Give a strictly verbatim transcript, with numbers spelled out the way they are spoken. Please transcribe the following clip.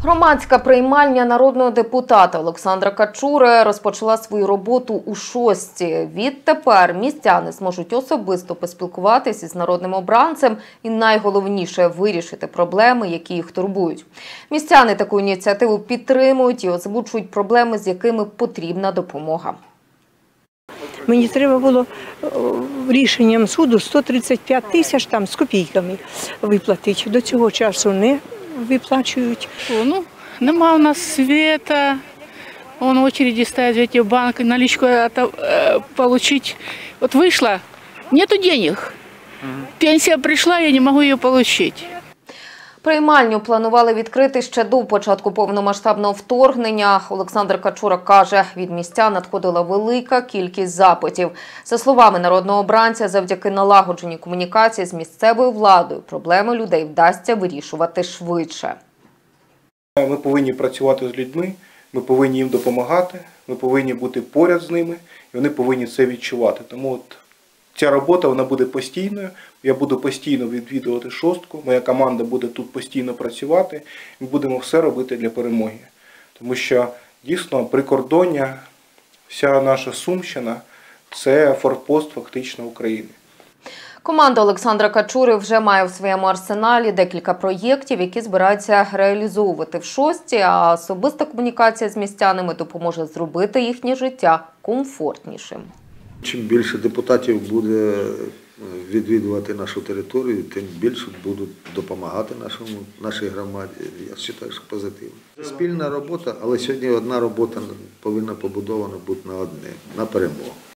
Громадська приймальня народного депутата Олександра Качури розпочала свою роботу у шостій. Відтепер містяни зможуть особисто поспілкуватися з народним обранцем і найголовніше – вирішити проблеми, які їх турбують. Містяни таку ініціативу підтримують і озвучують проблеми, з якими потрібна допомога. Мені треба було рішенням суду сто тридцять п'ять тисяч там з копійками виплатити. До цього часу не виплачують. О, ну, нема у нас света, он в очереди стоять в эти банки, наличку э, получить. Вот вышла, нету денег. Пенсия пришла, я не могу ее получить. Приймальню планували відкрити ще до початку повномасштабного вторгнення. Олександр Качура каже, від містян надходила велика кількість запитів. За словами народного обранця, завдяки налагодженій комунікації з місцевою владою проблеми людей вдасться вирішувати швидше. Ми повинні працювати з людьми, ми повинні їм допомагати, ми повинні бути поряд з ними, і вони повинні це відчувати. Тому от ця робота вона буде постійною, я буду постійно відвідувати шостку, моя команда буде тут постійно працювати, ми будемо все робити для перемоги. Тому що дійсно прикордоння, вся наша Сумщина – це форпост фактично України. Команда Олександра Качури вже має в своєму арсеналі декілька проєктів, які збираються реалізовувати в шостій, а особиста комунікація з містянами допоможе зробити їхнє життя комфортнішим. Чим більше депутатів буде відвідувати нашу територію, тим більше будуть допомагати нашому, нашій громаді. Я вважаю, що позитивно. Спільна робота, але сьогодні одна робота повинна побудована бути на одне, на перемогу.